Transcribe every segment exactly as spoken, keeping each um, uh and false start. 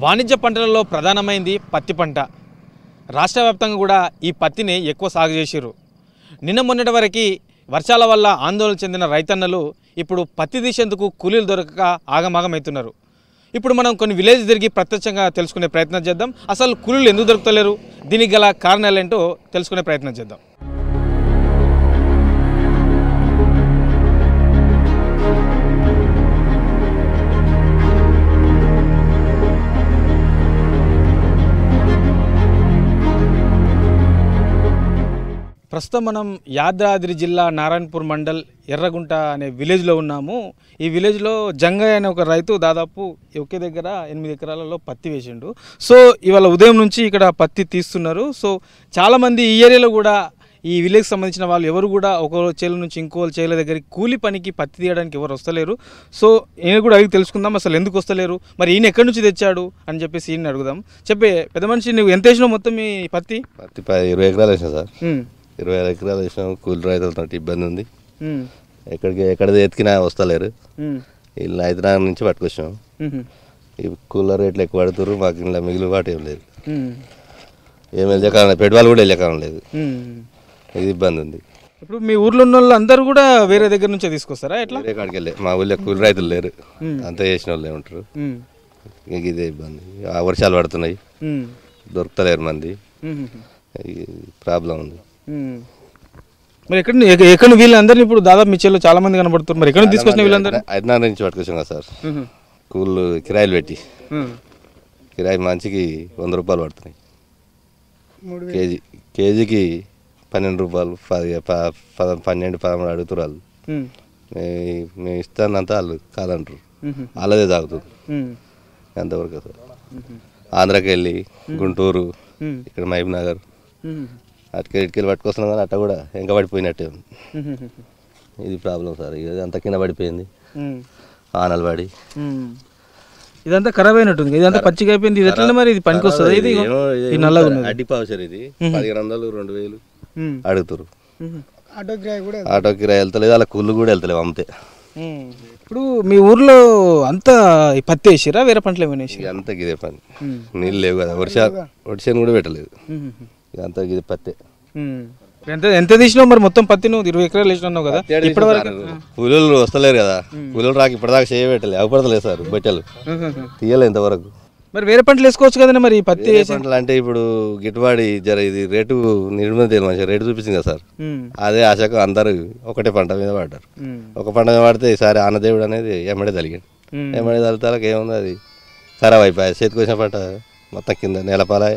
వాణిజ్య పంటలలో ప్రధానమైంది పత్తి పంట. రాష్ట్ర వ్యాప్తంగా కూడా ఈ పత్తిని ఎక్కువ సాగు చేసిర్రు. నిన్న మొన్నటి వరకు వర్షాల వల్ల ఆందోళన చెందిన రైతన్నలు ఇప్పుడు పత్తి తీసేందుకు కూలీలు దొరకక ఆగమాగమవుతున్నారు. ఇప్పుడు మనం కొన్ని విలేజ్ తిరిగి ప్రత్యక్షంగా తెలుసుకునే ప్రయత్నం చేద్దాం. అసలు కూలీలు ఎందుకు దొరుకుతలేరు, దీనికి గల కారణాలు ఏంటో తెలుసుకునే ప్రయత్నం చేద్దాం. ప్రస్తుతం మనం యాదాద్రి జిల్లా నారాయణపూర్ మండల్ ఎర్రగుంట అనే విలేజ్లో ఉన్నాము. ఈ విలేజ్లో జంగయ్య అనే ఒక రైతు దాదాపు ఒకే దగ్గర ఎనిమిది ఎకరాలలో పత్తి వేసిండు. సో ఇవాళ ఉదయం నుంచి ఇక్కడ పత్తి తీస్తున్నారు. సో చాలామంది ఈ ఏరియాలో కూడా ఈ విలేజ్కి సంబంధించిన వాళ్ళు ఎవరు కూడా ఒక చేల నుంచి ఇంకో చేల దగ్గరికి కూలి పనికి పత్తి తీయడానికి ఎవరు వస్తలేరు. సో ఈయన కూడా అడిగి తెలుసుకుందాం అసలు ఎందుకు వస్తలేరు, మరి ఈయన ఎక్కడి నుంచి తెచ్చాడు అని చెప్పేసి ఈయన అడుగుదాం. చెప్పే పెద్ద మనిషి, నువ్వు ఎంత వేసినావు మొత్తం ఈ పత్తి? పత్తి ఇరవై ఎకరాలు వేసినా సార్. ఇరవై ఐదు ఎకరాలు వేసినాం. కూలి రైతులతో ఇబ్బంది ఉంది. ఎక్కడికి ఎక్కడ ఎత్తికినా వస్తలేరు. వీళ్ళు హైదరాబాద్ నుంచి పట్టుకొచ్చినాం. ఈ కూలర్ రేట్లు ఎక్కువ పడుతున్నారు. మాకు ఇలా మిగిలి పాటు ఏం లేదు. ఏం వెళ్ళకాలం పెట్టుబడి కూడా వెళ్ళకాలం లేదు. ఇది ఇబ్బంది ఉంది. ఇప్పుడు మీ ఊర్లో ఉన్న వాళ్ళు అందరూ కూడా వేరే దగ్గర నుంచే తీసుకొస్తారా? ఎట్లా? వేరే కాడికి వెళ్ళే మా ఊళ్ళో కూలి రైతులు లేరు. అంతా చేసిన వాళ్ళు ఏమంటారు. ఇంక ఇదే ఇబ్బంది. ఆ వర్షాలు పడుతున్నాయి, దొరుకుతలేరు మంది. ప్రాబ్లం ఉంది. మరి ఎక్కడ ఎక్కడ వీళ్ళందరినీ ఇప్పుడు దాదాపు మీ చెల్లు చాలా మంది కనబడుతున్నారు. మరి ఎక్కడ తీసుకొచ్చిన వీళ్ళందరూ? హైదరాబాద్ నుంచి పట్టుకొచ్చాం కదా సార్. కూలు కిరాయిలు పెట్టి కిరాయి మంచికి వంద రూపాయలు పడుతున్నాయి. కేజీ కేజీకి పన్నెండు రూపాయలు పన్నెండు పదమూడు అడుగుతారు వాళ్ళు. మేము ఇస్తానంతా వాళ్ళు కాదంటారు. వాళ్ళదే తాగుతుంది. ఎంతవరకు సార్. ఆంధ్రాకి వెళ్ళి గుంటూరు, ఇక్కడ మహబూబ్ నగర్ అటుకెళ్ళి ఇటుకెళ్ళి పట్టుకొస్తున్నాం కానీ అట్ట కూడా ఇంకా పడిపోయినట్టే ఉంది. ఇది ప్రాబ్లం సార్. ఇది అంతా కింద పడిపోయింది. ఆనలు పడి ఇదంతా ఖరాబ్ అయినట్టుంది. ఇదంతా పచ్చిగా అయిపోయింది. ఇది ఎట్లా మరి ఇది పనికి వస్తుంది? ఇది అడ్డి పావుసార్. ఇది పదిహేను వందలు రెండు వేలు అడుగుతారు. ఆటో కిరాయి వెళ్తలేదు, అలా కూళ్ళు కూడా వెళ్తలేవు అమ్మితే. ఇప్పుడు మీ ఊర్లో అంతా పత్తి వేసిరా, వేరే పంటలు ఏమైనా వేసి? అంతా ఇదే పని. నీళ్ళు లేవు కదా, వర్షాలు వర్షాన్ని కూడా పెట్టలేదు. ఇదంతా ఇది పత్తే. ఎంత ఎంత తీసినావు మరి మొత్తం పత్తి? నువ్వు ఇరవై ఎకరాలు వేసినావు కదా. ఇప్పటి వరకు కూలీలు వస్తలేరు కదా. కూలీలు రాక ఇప్పటిదాకా చేయబెట్టలేదు, అవపడతలేదు సార్. బట్టలు తీయలే ఇంతవరకు. మరి వేరే పంటలు వేసుకోవచ్చు కదా మరి. పత్తి పంటలు అంటే ఇప్పుడు గిట్టుబాడి జర ఇది రేటు నిర్మతి మంచిగా రేటు చూపించింది కదా సార్. అదే ఆశకు అందరు ఒకటే పంట మీద పడ్డారు. ఒక పంట మీద పడితే ఈసారి ఆనదేవుడు అనేది ఎమ్మడే తలిగాడు. ఎమ్మడే తలుతాలకు ఏముంది, అది ఖరాబ్ అయిపోయాయి. చేతికి వచ్చిన పంట మొత్తం కింద నేలపాలాయ.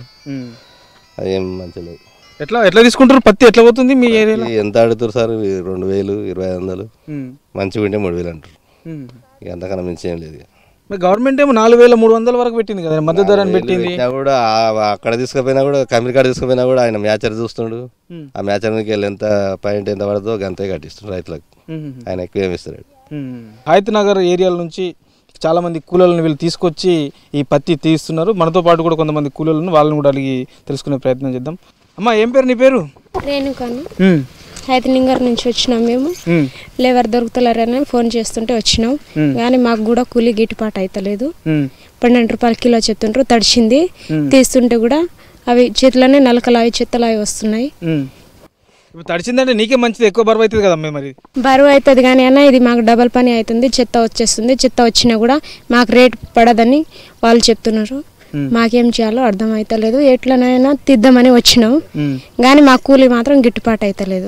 అది ఏం మంచిగా లేదు. ఎట్లా ఎట్లా తీసుకుంటారు పత్తి? ఎట్లా పోతుంది మీ ఏరియాలో? ఎంత అడుగుతారు సార్? రెండు వేలు ఇరవై ఐదు వందలు మంచిగా ఉంటే మూడు వేలు అంటారు. ఇక అంతకన్నా మించి ఏం లేదు. మరి గవర్నమెంట్ ఏమో నాలుగు వేల మూడు వందల వరకు పెట్టింది కదా, మద్దతు ధర అని పెట్టింది. కూడా అక్కడ తీసుకుపోయినా కూడా కంపెనీ కాడ తీసుకుపోయినా కూడా ఆయన మ్యాచర్ చూస్తుండు. ఆ మ్యాచర్ మీకు వెళ్ళి ఎంత పాయింట్ ఎంత పడుతుందో గంతే కట్టిస్తుండు రైతులకు. ఆయన ఎక్కువ ఏమి ఇస్తున్నాడు. హైత్ నగర్ ఏరియాల నుంచి చాలా మంది కూలీలను వీళ్ళు తీసుకొచ్చి ఈ పత్తి తీస్తున్నారు. మనతో పాటు కూడా కొంతమంది కూలీలను వాళ్ళని కూడా అడిగి తెలుసుకునే ప్రయత్నం చేద్దాం. అమ్మా, ఏం పేరు నీ పేరు? రేణుకాని. హైదరాబాద్ నుంచి వచ్చినాం మేము. లేవర్ దొరుకుతలేరని ఫోన్ చేస్తుంటే వచ్చినాం. కానీ మాకు కూడా కూలీ గిట్టుబాటు అవుతలేదు. పన్నెండు రూపాయలు కిలో చెప్తుంటారు. తడిచింది తీస్తుంటే కూడా అవి చేతిలోనే నలకలు అవి చెత్తలు అవి వస్తున్నాయి. ఇప్పుడు తడిచిందంటే నీకే మంచిది, ఎక్కువ బరువు అవుతుంది కదా. మరి బరువు అవుతుంది కానీ అన్న ఇది మాకు డబల్ పని అవుతుంది. చెత్త వచ్చేస్తుంది. చెత్త వచ్చినా కూడా మాకు రేట్ పడదని వాళ్ళు చెప్తున్నారు. మాకేం చేయాలో అర్థం అవుతలేదు. ఎట్లనైనా తీద్దామని వచ్చినాం కానీ మా కూలీ మాత్రం గిట్టుబాటు అవుతలేదు.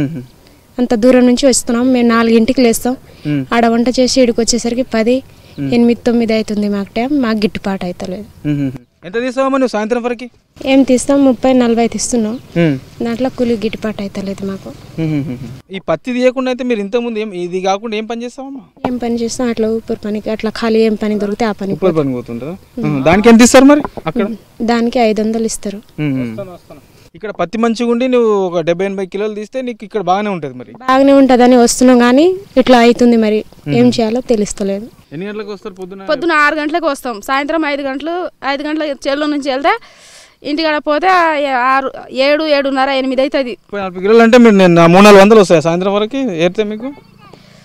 అంత దూరం నుంచి వస్తున్నాం. మేము నాలుగింటికి లేస్తాం. ఆడ వంట చేసి ఇడికి వచ్చేసరికి పది ఎనిమిది తొమ్మిది అవుతుంది. మాకు టైం మాకు గిట్టుబాటు అవుతలేదు. ఎంత తీస్తావమ్మా నువ్వు సాయంత్రం వరకు? ఏం తీస్తాం, ముప్పై నలభై తీస్తున్నాం. దాంట్లో కూలీ గిట్టుబాటు అవుతలేదు మాకు. ఈ పత్తి తీయకుండా అయితే మీరు ఇంతకుముందు ఏం ఇది కాకుండా ఏం పని చేస్తావమ్మా? ఏం పని చేస్తాం, అట్లా ఊపిరి పనికి అట్లా ఖాళీ ఏం పని దొరికితే ఆ పని పని పోతుంటారా? దానికి ఎంత ఇస్తారు మరి అక్కడ? దానికి ఐదు వందలు ఇస్తారు. ఇక్కడ పత్తి మంచిగా ఉండి నువ్వు ఒక డెబ్బై ఎనభై కిలోలు తీస్తే నీకు ఇక్కడ బాగానే ఉంటుంది. మరి బాగానే ఉంటుందని వస్తున్నాం కానీ ఇట్లా అవుతుంది. మరి ఏం చేయాలో తెలుస్తలేదు. ఎన్ని గంటలకు వస్తారు? పొద్దున పొద్దున ఆరు గంటలకు వస్తాం. సాయంత్రం ఐదు గంటలు ఐదు గంటల చెల్లు నుంచి వెళ్తే ఇంటికాడ పోతే ఆరు ఏడు ఏడున్నర ఎనిమిది అవుతుంది. నలభై కిలోలు అంటే మీరు నేను మూడు నాలుగు వందలు వస్తాయి సాయంత్రం వరకు ఏరితే మీకు?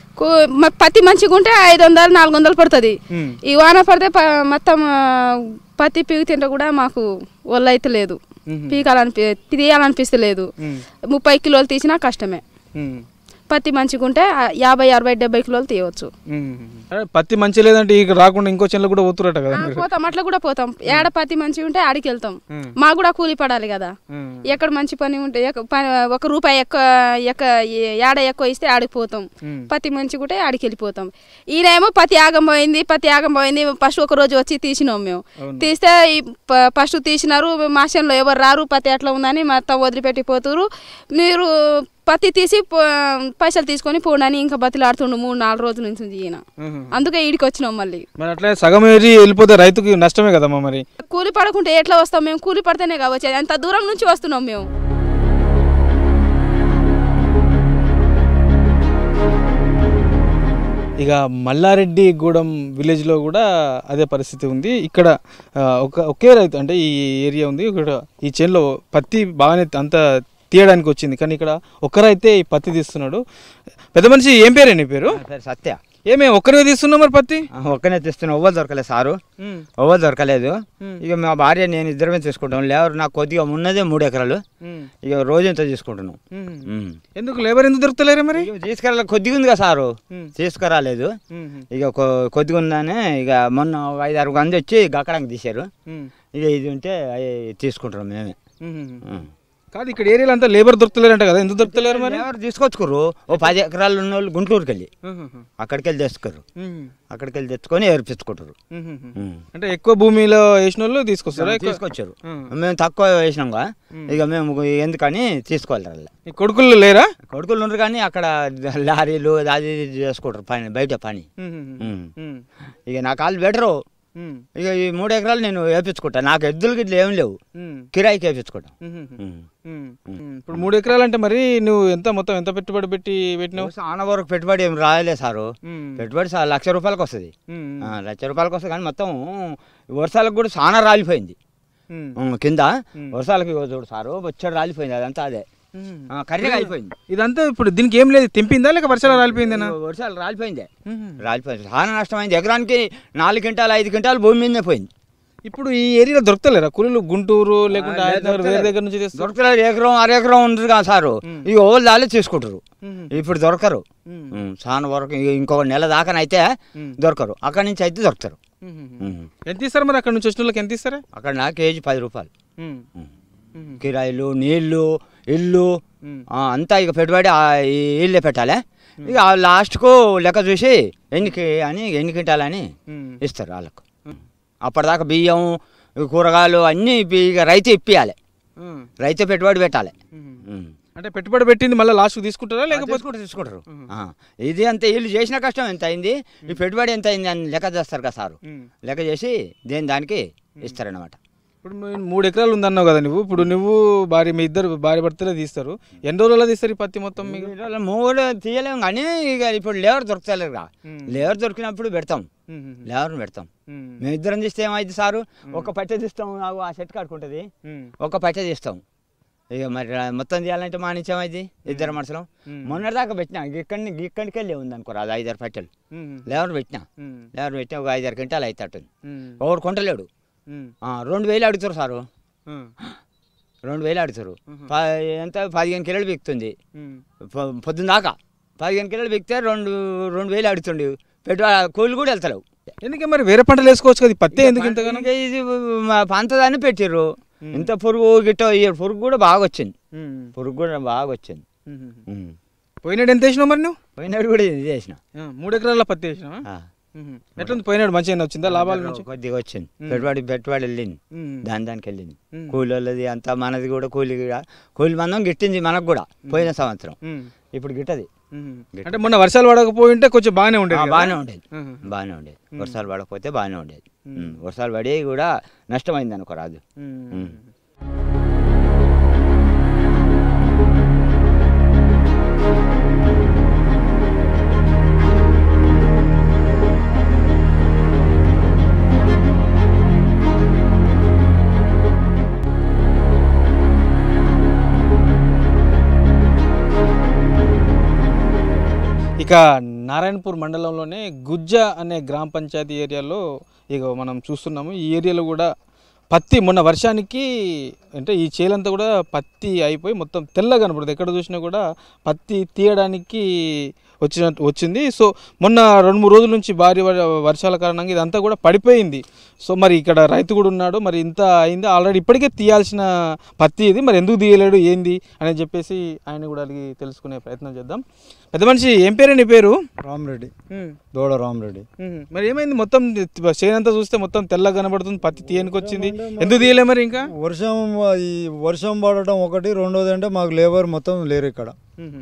పత్తి మంచిగా ఉంటే ఐదు వందలు నాలుగు వందలు పడుతుంది. ఈ వాన పడితే మొత్తం పత్తి పీకి తింటే కూడా మాకు ఒళ్ళు అయితే లేదు, పీకాలనిపి తీయాలనిపిస్తలేదు. ముప్పై కిలోలు తీసినా కష్టమే. పత్తి మంచిగా ఉంటే యాభై అరవై డెబ్బై కిలోలు తీయవచ్చు. పత్తి మంచి లేదంటే ఇక రాకుండా ఇంకో చెల్లు కూడా పోతురట కదా? పోతాం, అట్లా కూడా పోతాం. ఏడ పత్తి మంచిగా ఉంటే ఆడికి వెళ్తాం. మాకు కూడా కూలి పడాలి కదా. ఎక్కడ మంచి పని ఉంటే ఒక రూపాయి ఎక్కువ ఎక్క ఏడ ఎక్కువ ఇస్తే ఆడికి పోతాం. పత్తి మంచిగా ఉంటే ఆడికి వెళ్ళిపోతాం. ఈయనేమో పత్తి ఆగం పోయింది, పత్తి ఆగం పోయింది. ఫస్ట్ ఒక రోజు వచ్చి తీసినాం మేము. తీస్తే ఫస్ట్ తీసినారు, మాసంలో ఎవరు రారు, పత్తి ఎట్లా ఉందని మొత్తం వదిలిపెట్టిపోతురు. మీరు పత్తి తీసి పైసలు తీసుకొని పోనని ఇంకా బతిలాడుతుండు మూడు నాలుగు రోజుల నుంచి ఈయన. అందుకే ఈడికి వచ్చినాం మళ్ళీ. మరి అట్లా సగం ఏరి వెళ్ళిపోతే రైతుకి నష్టమే కదమ్మా. మరి కూలి పడకుంటే ఎట్లా వస్తాం మేము? కూలి పడితేనే కావచ్చు, అంత దూరం నుంచి వస్తున్నాం మేము. ఇక మల్లారెడ్డిగూడెం విలేజ్లో కూడా అదే పరిస్థితి ఉంది. ఇక్కడ ఒక ఒకే రైతు అంటే ఈ ఏరియా ఉంది, ఇక్కడ ఈ చేనులో పత్తి బాగానే అంత తీయడానికి వచ్చింది. కానీ ఇక్కడ ఒక్కరైతే ఈ పత్తి తీస్తున్నాడు. పెద్ద మనిషి ఏం పేరే నీ పేరు? సత్య. ఏమే ఒక్కరిగా తీస్తున్నావు మరి పత్తి? ఒక్కనే తీస్తున్నా, ఎవ్వరు దొరకలేదు సారు, ఎవ్వరు దొరకలేదు. ఇక మా భార్య నేను ఇద్దరమే తీసుకుంటాం. లేబర్ నాకు కొద్దిగా ఉన్నదే మూడు ఎకరాలు, ఇక రోజు ఎంత తీసుకుంటున్నాం. ఎందుకు లేబర్ ఎందుకు దొరుకుతలేరు మరి? తీసుకురా కొద్దిగా ఉంది కదా సారు, తీసుకురాలేదు. ఇక కొద్దిగా ఉందని ఇక మొన్న ఐదు ఆరు మంది వచ్చి గక్కడానికి తీశారు. ఇక ఇది ఉంటే తీసుకుంటున్నాం మేమే. కాదు ఇక్కడ ఏరియాలో అంతా లేబర్ దొరుకుతలేరంట కదా, ఎందుకు దొరుకుతలేరు మరి? లేబర్ తీసుకొచ్చుకోరు. ఓ పది ఎకరాలు ఉన్న వాళ్ళు గుంటూరుకి వెళ్ళి అక్కడికి వెళ్ళి తెచ్చుకోరు, అక్కడికి వెళ్ళి తెచ్చుకొని ఏర్పించుకుంటారు. అంటే ఎక్కువ భూమిలో వేసిన వాళ్ళు తీసుకొస్తారు, తీసుకొచ్చారు. మేము తక్కువ వేసినాంగా, ఇక మేము ఎందుకని తీసుకోవాలి. కొడుకులు లేరా? కొడుకులు ఉండరు కానీ అక్కడ లారీలు అది చేసుకుంటారు పని, బయట పని. ఇక నా కాళ్ళు బెటరు. ఇక ఈ మూడు ఎకరాలు నేను వేపించుకుంటా. నాకు ఎద్దులు గిట్ల ఏం లేవు, కిరాయికి వేపించుకుంటా. ఇప్పుడు మూడు ఎకరాలు అంటే మరి నువ్వు ఎంత మొత్తం ఎంత పెట్టుబడి పెట్టి పెట్టినావు? చాలా వరకు పెట్టుబడి ఏం రాయలే సారు. పెట్టుబడి లక్ష రూపాయలకు వస్తుంది, లక్ష రూపాయలకు వస్తుంది. కానీ మొత్తం వర్షాలకు కూడా చాలా రాలిపోయింది కింద. వర్షాలకి చూడు సారు వచ్చాడు రాలిపోయింది, అదంతా అదే కర్రీగా అయిపోయింది. ఇదంతా ఇప్పుడు దీనికి ఏం లేదు, తెంపిందా లేక వర్షాలు రాలిపోయిందేనా? వర్షాలు రాలిపోయిందే, రాలిపోయింది. చాలా నష్టమైంది. ఎకరానికి నాలుగు క్వింటాలు ఐదు క్వింటాలు భూమి మీదనే పోయింది. ఇప్పుడు ఈ ఏరియాలో దొరకలేరా కూలీలు? గుంటూరు లేకుంటే వేరే దగ్గర నుంచి దొరకలేదు. ఎకరం అర ఎకరం ఉంటుంది కదా సారు, ఇక ఓళ్ళు దాలే తీసుకుంటారు. ఇప్పుడు దొరకరు చాలా వరకు. ఇంకొక నెల దాకానైతే దొరకరు, అక్కడి నుంచి అయితే దొరుకుతారు. ఎంత ఇస్తారు మరి అక్కడ నుంచి వచ్చిన వాళ్ళకి? ఎంత ఇస్తారా? అక్కడ నా కేజీ పది రూపాయలు. కిరాయిలు, నీళ్లు, ఇల్లు అంతా ఇక పెట్టుబడి ఇల్లే పెట్టాలి. ఇక లాస్ట్కు లెక్క చూసి ఎన్నికి అని ఎన్ని క్వింటాలని ఇస్తారు వాళ్ళకు. అప్పటిదాకా బియ్యం కూరగాయలు అన్నీ ఇక రైతు ఇప్పియాలి, రైతు పెట్టుబడి పెట్టాలి. అంటే పెట్టుబడి పెట్టింది మళ్ళీ లాస్ట్కి తీసుకుంటారా లేకపోతే తీసుకుంటారు? ఇది అంత వీళ్ళు చేసిన కష్టం ఎంత అయింది, ఈ పెట్టుబడి ఎంత అయింది అని లెక్క చేస్తారు కదా సారు. లెక్క చేసి దేని దానికి ఇస్తారన్నమాట. ఇప్పుడు మూడు ఎకరాలు ఉందన్నావు కదా నువ్వు. ఇప్పుడు నువ్వు భార్య మీ ఇద్దరు భార్య భర్తలే తీస్తారు. ఎన్ని రోజుల్లో తీస్తారు ఈ పత్తి మొత్తం? మీకు మూడు తీయలేము కానీ ఇక ఇప్పుడు లేబర్ దొరుకుతలేరు కదా. లేబర్ దొరికినప్పుడు పెడతాం, లేబర్ని పెడతాం. మేము ఇద్దరం తీస్తే ఏమైంది సారు, ఒక పట్టె తీస్తాం, ఆ చెట్టు కట్టుకుంటుంది, ఒక పట్టె తీస్తాం. ఇక మరి మొత్తం తీయాలంటే మా నుంచి ఏమైంది, ఇద్దరు మనుషులం. మొన్నటి దాకా పెట్టినా ఇక్కడిని ఇక్కడికి వెళ్ళి ఉంది అనుకోరా, అది ఐదారు పట్టెలు లేబర్ పెట్టినా. లేబర్ పెట్టినా ఒక ఐదారు క్వింటాలు అవుతాడు. ఒకడు కొంటలేడు, రెండు వేలు అడుగుతారు సారు, రెండు వేలు అడుగుతారు. ఎంత పదిహేను కిలోలు బిక్తుంది పొద్దున్న దాకా. పదిహేను కిలోలు బిక్తే రెండు రెండు వేలు అడుగుతుండే. పెట్టుబడి కూలి కూడా వెళ్తలేవు. ఎందుకే మరి వేరే పంటలు వేసుకోవచ్చు కదా, పత్తి ఎందుకు ఇంతగానో? ఇది పంతదాన్ని పెట్టిర్రు. ఇంత పురుగు గిట్ట పురుగు కూడా బాగా వచ్చింది, పురుగు కూడా బాగా వచ్చింది. పోయినాడు ఎంత వేసినావు మరి నువ్వు? పోయినాడు కూడా ఇది చేసిన మూడు ఎకరాల పత్తి వేసినావా? ఎట్లుంది పోయినాడు? మంచిగా వచ్చిందా? లాభాలు నుంచి కొద్దిగా వచ్చింది. పెట్టుబడి పెట్టుబడి వెళ్ళింది, దాని దానికి వెళ్ళింది. కూలి వాళ్ళది అంతా మనది కూడా కూలి కూలి మందం గిట్టింది మనకు కూడా పోయిన సంవత్సరం. ఇప్పుడు గిట్టది. అంటే మొన్న వర్షాలు పడకపోయింటే కొంచెం బాగానే ఉండేది. బాగానే ఉండేది, బాగానే ఉండేది. వర్షాలు పడకపోతే బాగానే ఉండేది. వర్షాలు పడి కూడా నష్టమైంది అనుకో రాదు. ఇక నారాయణపూర్ మండలంలోనే గుజ్జ అనే గ్రామ పంచాయతీ ఏరియాలో ఇక మనం చూస్తున్నాము. ఈ ఏరియాలో కూడా పత్తి మొన్న వర్షానికి అంటే ఈ చేలంతా కూడా పత్తి అయిపోయి మొత్తం తెల్లగా కనపడుతుంది. ఎక్కడ చూసినా కూడా పత్తి తీయడానికి వచ్చినట్టు వచ్చింది. సో మొన్న రెండు మూడు రోజుల నుంచి భారీ వర్షాల కారణంగా ఇదంతా కూడా పడిపోయింది. సో మరి ఇక్కడ రైతు కూడా ఉన్నాడు, మరి ఇంత అయింది ఆల్రెడీ, ఇప్పటికే తీయాల్సిన పత్తి ఇది, మరి ఎందుకు తీయలేడు ఏంది అని చెప్పేసి ఆయన కూడా అడిగి తెలుసుకునే ప్రయత్నం చేద్దాం. పెద్ద మనిషి ఏం పేరు నీ పేరు? రామరెడ్డి, దోడ రామరెడ్డి. మరి ఏమైంది మొత్తం చేనంతా చూస్తే మొత్తం తెల్లగా కనబడుతుంది, పత్తి తీయనికి వచ్చింది, ఎందుకు తీయలే మరి? ఇంకా వర్షం ఈ వర్షం పడటం ఒకటి, రెండోది అంటే మాకు లేబర్ మొత్తం లేరు ఇక్కడ,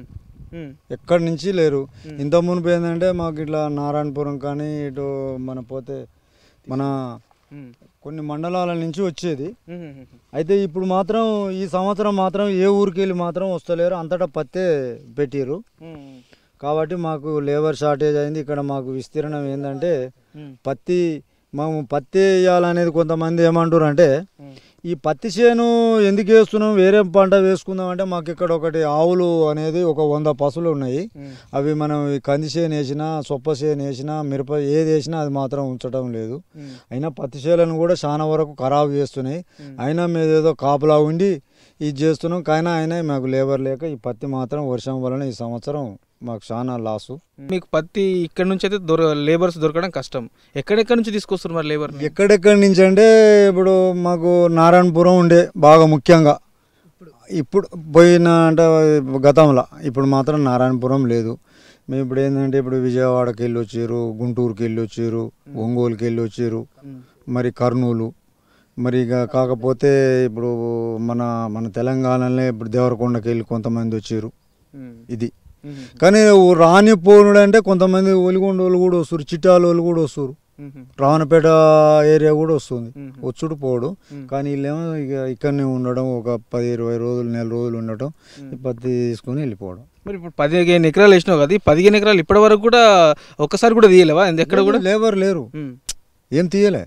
ఎక్కడి నుంచి లేరు. ఇంత మునుపు ఏంటంటే మాకు ఇట్లా నారాయణపురం కానీ ఇటు మన పోతే మన కొన్ని మండలాల నుంచి వచ్చేది. అయితే ఇప్పుడు మాత్రం ఈ సంవత్సరం మాత్రం ఏ ఊరికి వెళ్ళి మాత్రం వస్తలేరు, అంతటా పత్తే పెట్టిరు. కాబట్టి మాకు లేబర్ షార్టేజ్ అయింది. ఇక్కడ మాకు విస్తీర్ణం ఏంటంటే పత్తి మేము పత్తి వేయాలనేది కొంతమంది ఏమంటారు అంటే ఈ పత్తి చేను ఎందుకు వేస్తున్నాం, వేరే పంట వేసుకుందాం అంటే మాకు ఇక్కడ ఒకటి ఆవులు అనేది ఒక వంద పశువులు ఉన్నాయి. అవి మనం కంది చేను వేసినా సొప్ప చేను వేసినా మిరప ఏది వేసినా అది మాత్రం ఉంచడం లేదు. అయినా పత్తి చేలను కూడా చాలా వరకు ఖరాబు చేస్తున్నాయి. అయినా మేము ఏదో కాపులా ఉండి ఇది చేస్తున్నాం. కానీ అయినా మాకు లేబర్ లేక ఈ పత్తి మాత్రం వర్షం వలన ఈ సంవత్సరం మాకు చాలా లాసు. మీకు పత్తి ఇక్కడ నుంచి అయితే దొర లేబర్స్ దొరకడం కష్టం. ఎక్కడెక్కడి నుంచి తీసుకొస్తారు మరి లేబర్? ఎక్కడెక్కడి నుంచి అంటే ఇప్పుడు మాకు నారాయణపురం ఉండే బాగా ముఖ్యంగా, ఇప్పుడు పోయిన అంటే గతంలో, ఇప్పుడు మాత్రం నారాయణపురం లేదు. మేము ఇప్పుడు ఏంటంటే ఇప్పుడు విజయవాడకి వెళ్ళి వచ్చారు, గుంటూరుకి వెళ్ళి వచ్చారు, ఒంగోలుకి వెళ్ళి వచ్చారు, మరి కర్నూలు, మరి ఇక కాకపోతే ఇప్పుడు మన మన తెలంగాణలో ఇప్పుడు దేవరకొండకి వెళ్ళి కొంతమంది వచ్చారు. ఇది కానీ రాని పోనుడు అంటే కొంతమంది ఒలిగొండ వాళ్ళు కూడా వస్తారు, చిట్టాల వాళ్ళు కూడా వస్తారు, రావణపేట ఏరియా కూడా వస్తుంది, వచ్చుడు పోవడం. కానీ వీళ్ళేమో ఇక ఇక్కడనే ఉండడం, ఒక పది ఇరవై రోజులు నెల రోజులు ఉండటం, పత్తి తీసుకొని వెళ్ళిపోవడం. మరి ఇప్పుడు పదిహేను ఎకరాలు వేసినావు కదా, పదిహేను ఎకరాలు ఇప్పటి వరకు కూడా ఒక్కసారి కూడా తీయలేవా? ఎక్కడ కూడా లేబర్ లేరు, ఏం తీయలే.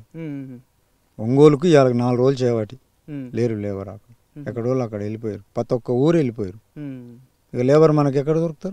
ఒంగోలుకు ఇవాళ నాలుగు రోజులు చేయబట్టి లేరు లేబర్. అక్కడ ఎక్కడ వాళ్ళు అక్కడ వెళ్ళిపోయారు, ప్రతి ఒక్క ఊరు వెళ్ళిపోయారు. ఇక లేబర్ మనకి ఎక్కడ దొరుకుతారు?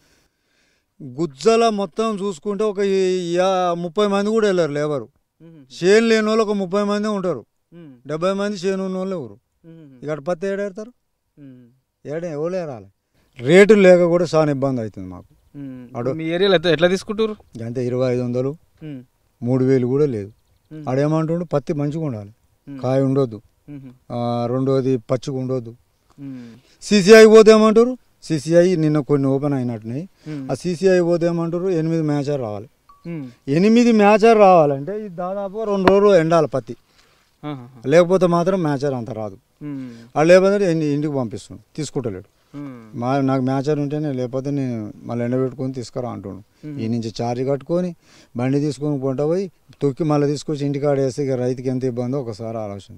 గుజ్జల మొత్తం చూసుకుంటే ఒక ముప్పై మంది కూడా వెళ్ళారు లేబరు. చేను లేని వాళ్ళు ఒక ముప్పై మంది ఉంటారు, డెబ్బై మంది చేను ఉన్న వాళ్ళు ఎవరు? ఇక్కడ పత్తి ఏడేడతారు, ఏడే ఎవరు రాలే. రేటు లేక కూడా చాలా ఇబ్బంది అవుతుంది మాకు. అడు మీ ఏరియాలో ఎట్లా తీసుకుంటారు? అంతే ఇరవై ఐదు వందలు మూడు వేలు కూడా లేదు. ఆడేమంటుండు పత్తి మంచిగా ఉండాలి, కాయ ఉండొద్దు, రెండోది పచ్చిగా ఉండొద్దు. సీసీఐ పోతే ఏమంటారు, సీసీఐ నిన్న కొన్ని ఓపెన్ అయినట్టున్నాయి, ఆ సీసీఐ పోతే ఏమంటారు ఎనిమిది మ్యాచర్ రావాలి. ఎనిమిది మ్యాచర్ రావాలంటే ఇది దాదాపు రెండు రోజులు ఎండాలి పత్తి, లేకపోతే మాత్రం మ్యాచర్ అంత రాదు. అది లేకపోతే ఇంటికి పంపిస్తున్నాడు, తీసుకుంటలేడు. మా నాకు మ్యాచర్ ఉంటేనే, లేకపోతే నేను మళ్ళీ ఎండబెట్టుకొని తీసుకురా అంటుండు. ఈ నుంచి చార్జ్ కట్టుకొని బండి తీసుకొని కొంట పోయి తొక్కి మళ్ళీ తీసుకొచ్చి ఇంటికాడ వేస్తే ఇక రైతుకి ఎంత ఇబ్బందో ఒకసారి ఆలోచన.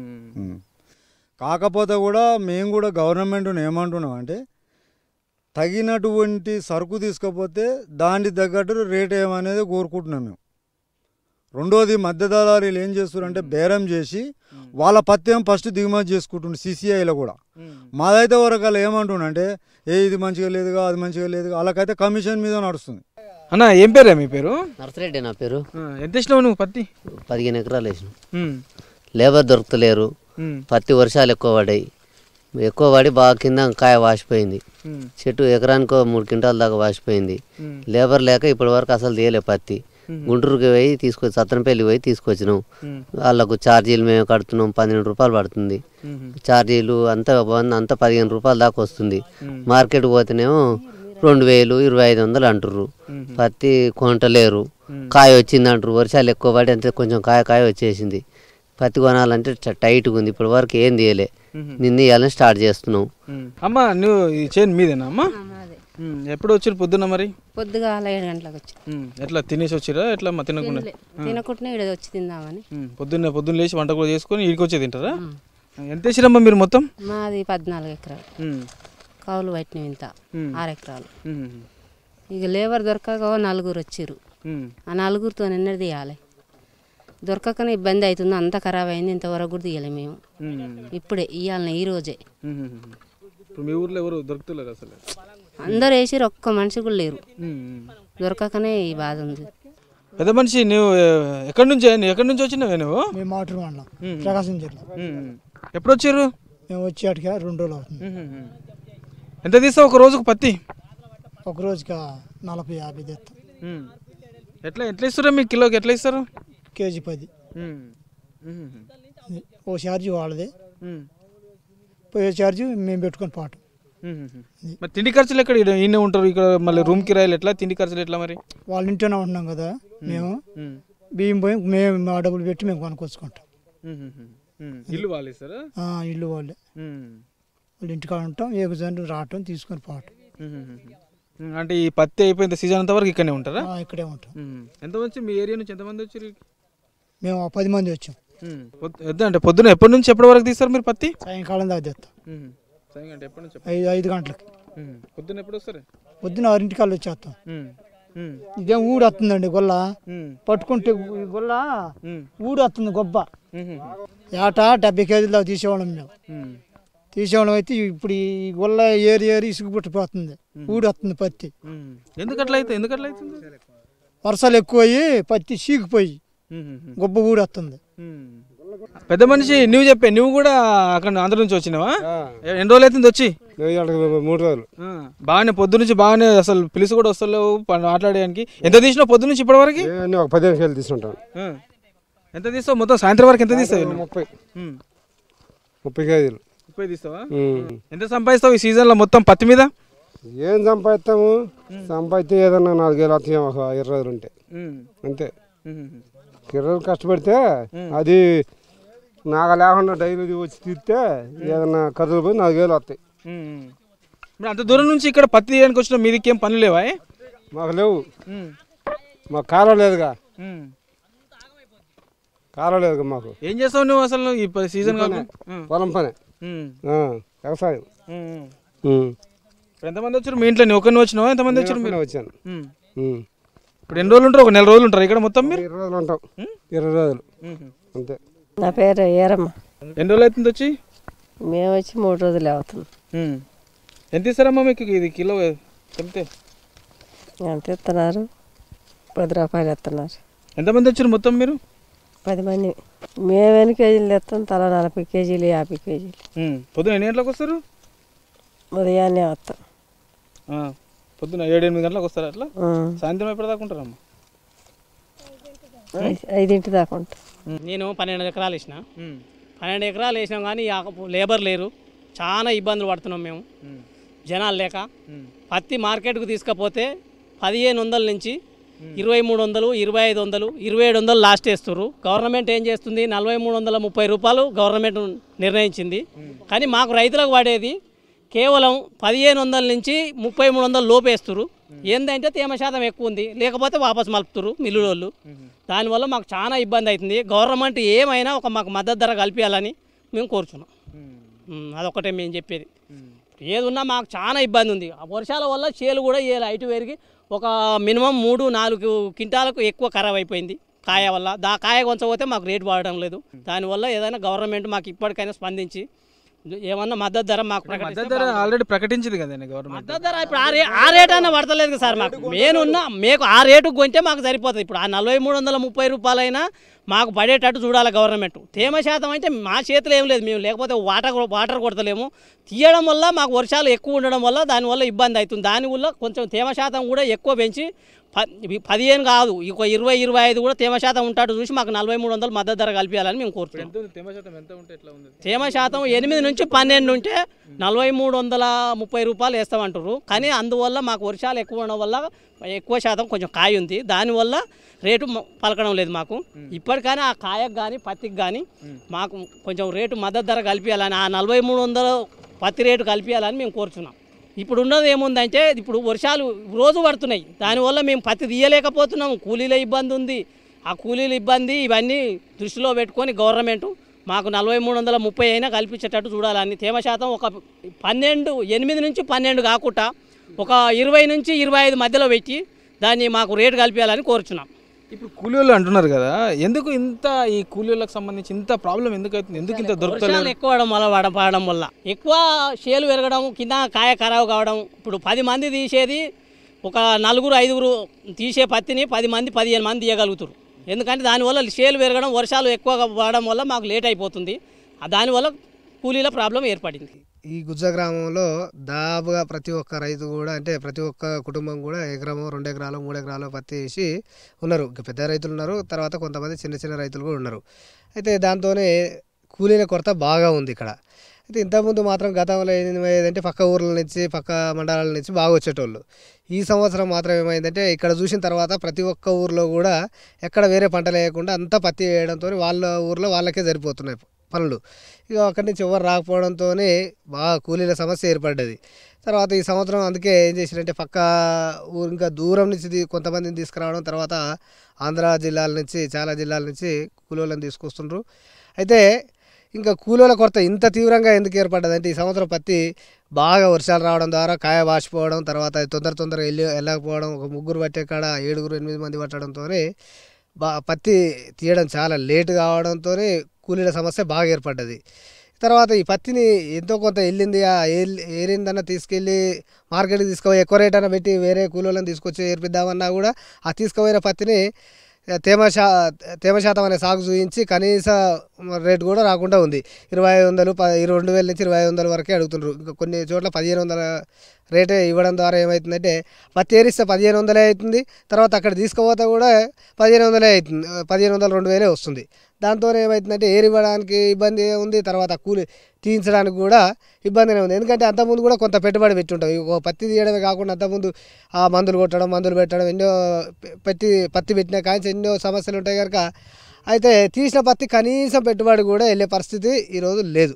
కాకపోతే కూడా మేము కూడా గవర్నమెంట్ని ఏమంటున్నాం అంటే తగినటువంటి సరుకు తీసుకపోతే దానికి తగ్గట్టు రేట్ ఏమనేది కోరుకుంటున్నాం మేము. రెండోది మధ్యదళారీలు ఏం చేస్తారంటే బేరం చేసి వాళ్ళ పత్తి ఏం ఫస్ట్ దిగుమతి చేసుకుంటుండే సీసీఐలో కూడా. మాదైతే వరకు అలా ఏమంటుండే ఏ ఇది మంచిగా లేదుగా అది మంచిగా లేదుగా, వాళ్ళకైతే కమిషన్ మీద నడుస్తుంది. అన్న ఏం పేరే మీ పేరు? నర్సరెడ్డి నా పేరు. ఎంత వేసినావు నువ్వు పత్తి? పదిహేను ఎకరాలు వేసినావు. లేబర్ దొరుకుతలేరు, పత్తి వర్షాలు ఎక్కువ పడ్డాయి, ఎక్కువ పడి బాగా కింద కాయ వాసిపోయింది, చెట్టు ఎకరానికో మూడు క్వింటాల దాకా వాసిపోయింది. లేబర్ లేక ఇప్పటి వరకు అసలు తీయలే పత్తి. గుంటూరుకి పోయి తీసుకొచ్చి సత్తనపల్లి పోయి తీసుకొచ్చినాం. వాళ్ళకు ఛార్జీలు మేము కడుతున్నాం, పన్నెండు రూపాయలు పడుతుంది ఛార్జీలు, అంతా అంతా పదిహేను రూపాయల దాకా వస్తుంది. మార్కెట్ పోతేనేమో రెండు వేలు ఇరవై ఐదు వందలు అంటుర్రు. పత్తి కొంటలేరు, కాయ వచ్చింది అంటారు. వర్షాలు ఎక్కువ పడి అంతే కొంచెం కాయ కాయ వచ్చేసింది. పత్తి కొనాలంటే టైట్గా ఉంది, ఇప్పటి వరకు ఏం తీయలే, నిన్న ఇవ్వాలని స్టార్ట్ చేస్తున్నాం. అమ్మ నువ్వు ఈ చేను మీదేనా అమ్మ? ఎప్పుడు వచ్చారు పొద్దున్న? మరి పొద్దుగా ఏడు గంటలకు వచ్చి. ఎట్లా తినేసి వచ్చిరా ఎట్లా తినకుండా? తినకుండా ఇక్కడ వచ్చి తిందామని. పొద్దున్న పొద్దున్న లేచి వంట కూడా చేసుకొని ఇక్కడికి వచ్చి తింటారా? ఎంత వేసిరమ్మా మీరు మొత్తం? మాది పద్నాలుగు ఎకరాలు, కౌలు పట్టినవి ఇంత ఆరు ఎకరాలు. ఇక లేబర్ దొరకక నలుగురు వచ్చారు, ఆ నలుగురితో నిన్న తీయాలి. దొరకకనే ఇబ్బంది అవుతుంది, అంత ఖరాబ్ అయింది, ఇంతవరకు కూడా తీయలేము మేము. ఇప్పుడే ఇవ్వాలన్నా ఈ రోజే. మీ ఊర్లో ఎవరు దొరుకుతలేరు అసలు? అందరు వేసిరు, ఒక్క మనిషి కూడా లేరు, దొరకకనే ఈ బాధ ఉంది. పెద్ద మనిషి నువ్వు ఎక్కడి నుంచి నువ్వు ఎక్కడి నుంచి వచ్చినావే నువ్వు? మేము మాటూరు మండలం ప్రకాశం జిల్లా. ఎప్పుడు వచ్చారు? మేము వచ్చేటికి రెండు రోజులు అవుతుంది. ఎంత తీస్తావు ఒక రోజుకు పత్తి? ఒక రోజుకి నలభై యాభై తెస్తాం. ఎట్లా ఎట్లా ఇస్తారా మీకు కిలోకి? ఎట్లా ఇస్తారు? కేజీ పది. ఓ ఛార్జీ వాళ్ళది, పోయే ఛార్జీ మేము పెట్టుకొని పాటు. మరి తిండి ఖర్చులు ఎక్కడ? ఈయన ఉంటారు ఇక్కడ, మళ్ళీ రూమ్ కిరాయిలు ఎట్లా, తిండి ఖర్చులు ఎట్లా? మరి వాళ్ళ ఇంట్లోనే ఉంటున్నాం కదా మేము, బియ్యం పోయి మేము మా డబ్బులు పెట్టి మేము కొనుక్కొచ్చుకుంటాం. ఇల్లు వాళ్ళు ఇస్తారా? ఇల్లు వాళ్ళే, వాళ్ళ ఇంటికాడ ఉంటాం, ఏగుజంటు రావటం తీసుకొని పోవటం. అంటే ఈ పత్తి అయిపోయిన సీజన్ అంత వరకు ఇక్కడనే ఉంటారా? ఇక్కడే ఉంటాం. ఎంతమంది మీ ఏరియా నుంచి ఎంతమంది వచ్చారు? మేము పది మంది వచ్చాం. అంటే పొద్దున ఎప్పటి నుంచి ఎప్పటి వరకు తీస్తారు మీరు పత్తి? సాయంకాలం దాకా తెస్తాం. ఐదు ఐదు గంటలకి. పొద్దున ఎప్పుడు వస్తారు? పొద్దున ఆరింటికల్లా వచ్చేస్తాం. ఇదేం ఊడు వస్తుందండి గొల్ల, పట్టుకుంటే గొల్ల ఊడు వస్తుంది గొబ్బ. ఏటా డెబ్బై కేజీలు దాకా తీసేవాళ్ళం మేము. తీసేవాళ్ళం అయితే ఇప్పుడు ఈ గొల్ల ఏరి ఏరి ఇసుగు పుట్టిపోతుంది, ఊడి వస్తుంది పత్తి. ఎందుకట్లా అయితే? ఎందుకట్లా అవుతుంది? వర్షాలు ఎక్కువ అయ్యి పత్తి చీకిపోయి గొబ్బ ఊడి వస్తుంది. పెద్ద మనిషి నువ్వు చెప్పే, నువ్వు కూడా అక్కడ ఆంధ్ర నుంచి వచ్చినావా? ఎన్ని రోజులు అవుతుంది వచ్చి? మూడు రోజులు. బాగానే పొద్దు నుంచి బాగానే, అసలు పిలుసు కూడా వస్తలేవు మాట్లాడడానికి. ఎంత తీసినావు పొద్దు నుంచి ఇప్పటి వరకు? ఒక పదిహేను కేజీలు తీసుకుంటాను. ఎంత తీస్తావు మొత్తం సాయంత్రం వరకు? ఎంత తీస్తావు? ముప్పై ముప్పై కేజీలు. ముప్పై తీస్తావా? ఎంత సంపాదిస్తావు ఈ సీజన్లో మొత్తం పత్తి మీద? ఏం సంపాదిస్తాము, సంపాదిస్తే ఏదన్నా నాలుగేళ్ళు వస్తాయి ఒక ఇరవై రోజులు ఉంటే అంతే. ఇరవై రోజులు కష్టపడితే అది నాగా లేకుండా డైలీ వచ్చి తీస్తే ఏదన్నా ఖర్చులు పోయి నాలుగేళ్ళు వస్తాయి. అంత దూరం నుంచి ఇక్కడ పత్తి తీయడానికి వచ్చిన మీదికి ఏం పనులు లేవా? మాకు లేవు, మాకు కాలం లేదుగా, కాలం లేదుగా మాకు. ఏం చేస్తావు నువ్వు అసలు ఈ సీజన్? పొలం పని, వ్యవసాయం. ఎంతమంది వచ్చారు మీ ఇంట్లో? ఒకరిని వచ్చినావా? ఎంతమంది వచ్చారు? మీరు వచ్చాను. ఇప్పుడు ఎన్ని రోజులు ఉంటారు? ఒక నెల రోజులు ఉంటారు ఇక్కడ మొత్తం మీరు? ఇరవై రోజులు ఉంటాం. ఇరవై రోజులు అంతే. నా పేరు ఏరమ్మ. ఎన్ని రోజులు అవుతుంది వచ్చి? మేము వచ్చి మూడు రోజులు అవుతుంది. ఎంత ఇస్తారమ్మా మీకు ఇది కిలో? చెప్తే ఎంత ఇస్తున్నారు? పది రూపాయలు ఇస్తున్నారు. ఎంతమంది వచ్చారు మొత్తం మీరు? పది మంది. మేము ఎన్ని కేజీలు తెస్తాం? తల నలభై కేజీలు యాభై కేజీలు. పొద్దున ఎన్ని గంటలకు వస్తారు? ఉదయాన్నే వస్తాం. పొద్దున ఏడు ఎనిమిది గంటలకు వస్తారు. అట్లా సాయంత్రం ఎప్పటిదాకా ఉంటారమ్మా? ఐదింటి దాకా ఉంటాం. నేను పన్నెండు ఎకరాలు వేసిన. పన్నెండు ఎకరాలు వేసినాం కానీ లేబర్ లేరు, చాలా ఇబ్బందులు పడుతున్నాం మేము జనాలు లేక. పత్తి మార్కెట్కు తీసుకపోతే పదిహేను వందల నుంచి ఇరవై మూడు వందలు ఇరవై ఐదు వందలు ఇరవై ఏడు వందలు లాస్ట్ వేస్తారు. గవర్నమెంట్ ఏం చేస్తుంది? నలభై మూడు వందల ముప్పై రూపాయలు గవర్నమెంట్ నిర్ణయించింది. కానీ మాకు రైతులకు పడేది కేవలం పదిహేను వందల నుంచి ముప్పై మూడు వందలు లోపేస్తారు. ఏంటంటే తేమ శాతం ఎక్కువ ఉంది, లేకపోతే వాపసు మలుపుతారు మిల్లులోళ్ళు. దానివల్ల మాకు చాలా ఇబ్బంది అవుతుంది. గవర్నమెంట్ ఏమైనా ఒక మాకు మద్దతు ధర కల్పించాలని మేము కోరుచున్నాం. అదొకటే మేము చెప్పేది. ఏది ఉన్నా మాకు చాలా ఇబ్బంది ఉంది. ఆ వర్షాల వల్ల చేలు కూడా ఏ లైట్ పెరిగి ఒక మినిమం మూడు నాలుగు క్వింటాలకు ఎక్కువ ఖరాబ్ అయిపోయింది కాయ వల్ల. దా కాయ కొంచపోతే మాకు రేటు పడడం లేదు. దానివల్ల ఏదైనా గవర్నమెంట్ మాకు ఇప్పటికైనా స్పందించి ఏమన్నా మద్దతు ధర మాకు ఆల్రెడీ ప్రకటించింది కదండి గవర్నమెంట్. మద్దతు ధర ఇప్పుడు ఆ రే ఆ రేట్ అన్న పడతలేదు సార్ మాకు. మేనున్న మీకు ఆ రేటుకు కొంటే మాకు సరిపోతుంది. ఇప్పుడు ఆ నలభై మూడు వందల ముప్పై రూపాయలైనా మాకు పడేటట్టు చూడాలి గవర్నమెంట్. తేమ శాతం అయితే మా చేతిలో ఏం లేదు, మేము లేకపోతే వాటర్ వాటర్ కొడతలేము. తీయడం వల్ల మాకు వర్షాలు ఎక్కువ ఉండడం వల్ల దానివల్ల ఇబ్బంది అవుతుంది. దానివల్ల కొంచెం తేమ శాతం కూడా ఎక్కువ పెంచి పదిహేను కాదు ఒక ఇరవై ఇరవై ఐదు కూడా తేమ శాతం ఉంటాడు చూసి మాకు నలభై మూడు వందలు మద్దతు ధర కల్పించాలని మేము కోరుతున్నాం. తేమ శాతం ఎనిమిది నుంచి పన్నెండు ఉంటే నలభై మూడు వందల ముప్పై రూపాయలు వేస్తామంటారు. కానీ అందువల్ల మాకు వర్షాలు ఎక్కువ ఉండడం వల్ల ఎక్కువ శాతం కొంచెం కాయ ఉంది, దానివల్ల రేటు పలకడం లేదు మాకు. ఇప్పటికైనా ఆ కాయకు కానీ పత్తికి కానీ మాకు కొంచెం రేటు మద్దతు ధర కల్పించాలని, ఆ నలభై మూడు వందలు పత్తి రేటు కల్పించాలని మేము కోరుతున్నాం. ఇప్పుడు ఉన్నది ఏముందంటే ఇప్పుడు వర్షాలు రోజు పడుతున్నాయి, దానివల్ల మేము పత్తి తీయలేకపోతున్నాము. కూలీల ఇబ్బంది ఉంది, ఆ కూలీల ఇబ్బంది ఇవన్నీ దృష్టిలో పెట్టుకొని గవర్నమెంట్ మాకు నలభై మూడు వందల ముప్పై అయినా కల్పించేటట్టు చూడాలని. తేమ శాతం ఒక పన్నెండు ఎనిమిది నుంచి పన్నెండు కాకుండా ఒక ఇరవై నుంచి ఇరవై ఐదు మధ్యలో పెట్టి దాన్ని మాకు రేటు కల్పించాలని కోరుచున్నాం. ఇప్పుడు కూలీలు అంటున్నారు కదా, ఎందుకు ఇంత ఈ కూలీలకు సంబంధించి ఇంత ప్రాబ్లం ఎందుకు అవుతుంది? ఎందుకు ఇంత దొరకలేదు? ఎక్కువ వల్ల వడ పడడం వల్ల ఎక్కువ షేలు పెరగడం, కింద కాయ ఖరాబు కావడం. ఇప్పుడు పది మంది తీసేది ఒక నలుగురు ఐదుగురు తీసే పత్తిని పది మంది పదిహేను మంది తీయగలుగుతారు. ఎందుకంటే దానివల్ల చేలు పెరగడం వర్షాలు ఎక్కువగా పడడం వల్ల మాకు లేట్ అయిపోతుంది. దానివల్ల కూలీల ప్రాబ్లం ఏర్పడింది. ఈ గుజ్జ గ్రామంలో దాదాపుగా ప్రతి ఒక్క రైతు కూడా అంటే ప్రతి ఒక్క కుటుంబం కూడా ఎకరము రెండు ఎకరాలు మూడు ఎకరాలు పత్తి వేసి ఉన్నారు. ఇంకా పెద్ద రైతులు ఉన్నారు, తర్వాత కొంతమంది చిన్న చిన్న రైతులు కూడా ఉన్నారు. అయితే దాంతోనే కూలీల కొరత బాగా ఉంది ఇక్కడ. అయితే ఇంతకుముందు మాత్రం గతంలో ఏమైందంటే పక్క ఊర్ల నుంచి పక్క మండలాల నుంచి బాగా వచ్చేటోళ్ళు. ఈ సంవత్సరం మాత్రం ఏమైందంటే ఇక్కడ చూసిన తర్వాత ప్రతి ఒక్క ఊర్లో కూడా ఎక్కడ వేరే పంటలు వేయకుండా అంతా పత్తి వేయడంతో వాళ్ళ ఊర్లో వాళ్ళకే సరిపోతున్నాయి పనులు. ఇక అక్కడి నుంచి ఎవరు రాకపోవడంతో బాగా కూలీల సమస్య ఏర్పడ్డది. తర్వాత ఈ సంవత్సరం అందుకే ఏం చేశారంటే పక్క ఊరు ఇంకా దూరం నుంచి కొంతమందిని తీసుకురావడం, తర్వాత ఆంధ్ర జిల్లాల నుంచి చాలా జిల్లాల నుంచి కూలీలను తీసుకొస్తుండ్రు. అయితే ఇంకా కూలీల కొరత ఇంత తీవ్రంగా ఎందుకు ఏర్పడ్డదంటే ఈ సంవత్సరం పత్తి బాగా వర్షాలు రావడం ద్వారా కాయ వాసిపోవడం, తర్వాత తొందర తొందరగా వెళ్ళి వెళ్ళకపోవడం, ఒక ముగ్గురు పట్టే కాడ ఏడుగురు ఎనిమిది మంది పట్టడంతో బా పత్తి తీయడం చాలా లేట్ కావడంతో కూలీల సమస్య బాగా ఏర్పడ్డది. తర్వాత ఈ పత్తిని ఎంతో కొంత వెళ్ళింది, ఆ ఏరిందన్న తీసుకెళ్ళి మార్కెట్కి తీసుకుపోయి ఎక్కువ రేట్ అన్న పెట్టి వేరే కూలీలను తీసుకొచ్చి ఏర్పిద్దామన్నా కూడా ఆ తీసుకుపోయిన పత్తిని తేమ శా తేమ శాతం అనే సాగు చూపించి కనీస రేటు కూడా రాకుండా ఉంది. ఇరవై ఐదు వందలు ప రెండు వేల నుంచి ఇరవై ఐదు వందల వరకే అడుగుతున్నారు. ఇంకా కొన్ని చోట్ల పదిహేను వందల రేటే ఇవ్వడం ద్వారా ఏమవుతుందంటే పత్తి ఏరిస్తే పదిహేను వందలే అవుతుంది, తర్వాత అక్కడ తీసుకుపోతే కూడా పదిహేను వందలే అవుతుంది, పదిహేను వందలు రెండు వేలే వస్తుంది. దాంతో ఏమవుతుందంటే ఏరి ఇవ్వడానికి ఇబ్బంది ఉంది, తర్వాత కూలి తీయించడానికి కూడా ఇబ్బందినే ఉంది. ఎందుకంటే అంతకుముందు కూడా కొంత పెట్టుబడి పెట్టి ఉంటాం. ఒక పత్తి తీయడమే కాకుండా అంతకుముందు ఆ మందులు కొట్టడం, మందులు పెట్టడం, ఎన్నో పెట్టి పత్తి పెట్టిన కానీ ఎన్నో సమస్యలు ఉంటాయి కనుక అయితే తీసిన పత్తి కనీసం పెట్టుబడి కూడా వెళ్ళే పరిస్థితి ఈరోజు లేదు.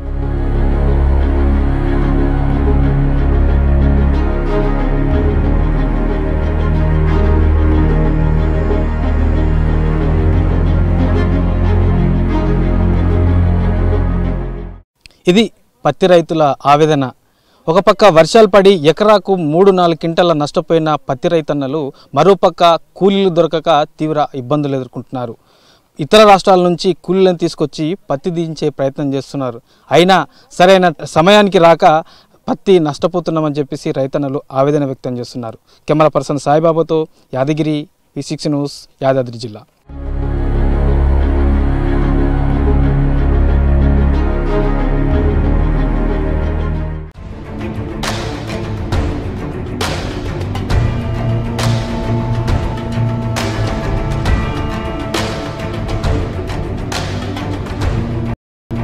ఇది పత్తి రైతుల ఆవేదన. ఒక పక్క వర్షాలు పడి ఎకరాకు మూడు నాలుగు క్వింటాల నష్టపోయిన పత్తి రైతన్నలు మరోపక్క కూలీలు దొరకక తీవ్ర ఇబ్బందులు ఎదుర్కొంటున్నారు. ఇతర రాష్ట్రాల నుంచి కూలీలను తీసుకొచ్చి పత్తి దించే ప్రయత్నం చేస్తున్నారు. అయినా సరైన సమయానికి రాక పత్తి నష్టపోతున్నామని చెప్పేసి రైతన్నలు ఆవేదన వ్యక్తం చేస్తున్నారు. కెమెరా పర్సన్ సాయిబాబాతో Yadagiri, V six news, Yadadri జిల్లా.